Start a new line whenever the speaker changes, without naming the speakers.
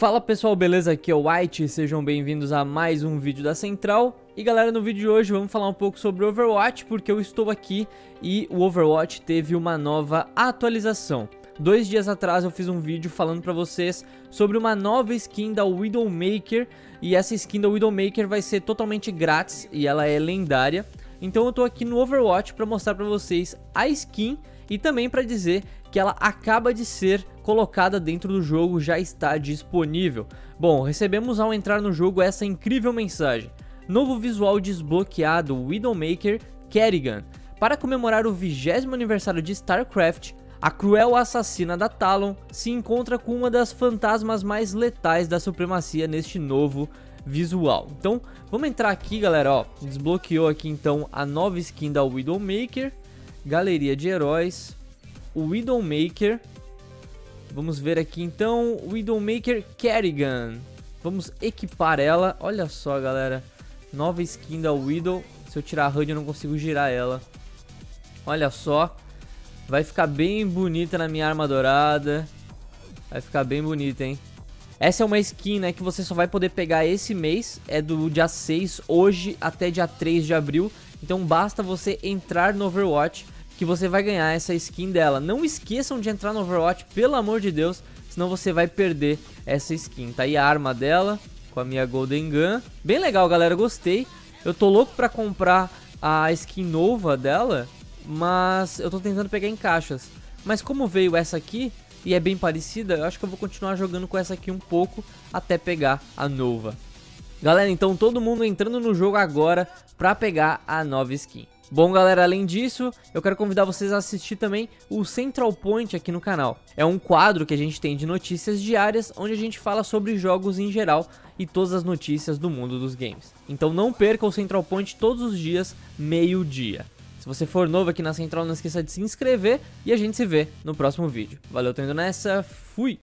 Fala pessoal, beleza? Aqui é o White, sejam bem-vindos a mais um vídeo da Central. E galera, no vídeo de hoje vamos falar um pouco sobre Overwatch, porque eu estou aqui e o Overwatch teve uma nova atualização. 2 dias atrás eu fiz um vídeo falando pra vocês sobre uma nova skin da Widowmaker. E essa skin da Widowmaker vai ser totalmente grátis e ela é lendária. Então eu tô aqui no Overwatch pra mostrar pra vocês a skin e também pra dizer que ela acaba de ser colocada dentro do jogo, já está disponível. Bom, recebemos ao entrar no jogo essa incrível mensagem: novo visual desbloqueado, Widowmaker Kerrigan. Para comemorar o 20º aniversário de StarCraft, a cruel assassina da Talon se encontra com uma das fantasmas mais letais da supremacia neste novo visual. Então, vamos entrar aqui, galera, ó, desbloqueou aqui então a nova skin da Widowmaker, galeria de heróis, o Widowmaker. Vamos ver aqui então, Widowmaker Kerrigan. Vamos equipar ela. Olha só, galera, nova skin da Widow. Se eu tirar a HUD eu não consigo girar ela. Olha só, vai ficar bem bonita na minha arma dourada. Vai ficar bem bonita, hein? Essa é uma skin, né, que você só vai poder pegar esse mês. É do dia 6, hoje até dia 3 de abril. Então basta você entrar no Overwatch que você vai ganhar essa skin dela. Não esqueçam de entrar no Overwatch, pelo amor de Deus, senão você vai perder essa skin. Tá aí a arma dela, com a minha Golden Gun. Bem legal, galera, gostei. Eu tô louco pra comprar a skin nova dela, mas eu tô tentando pegar em caixas. Mas como veio essa aqui, e é bem parecida, eu acho que eu vou continuar jogando com essa aqui um pouco, até pegar a nova. Galera, então todo mundo entrando no jogo agora pra pegar a nova skin. Bom, galera, além disso, eu quero convidar vocês a assistir também o Central Point aqui no canal. É um quadro que a gente tem de notícias diárias, onde a gente fala sobre jogos em geral e todas as notícias do mundo dos games. Então não perca o Central Point todos os dias, meio-dia. Se você for novo aqui na Central, não esqueça de se inscrever e a gente se vê no próximo vídeo. Valeu, tô indo nessa, fui!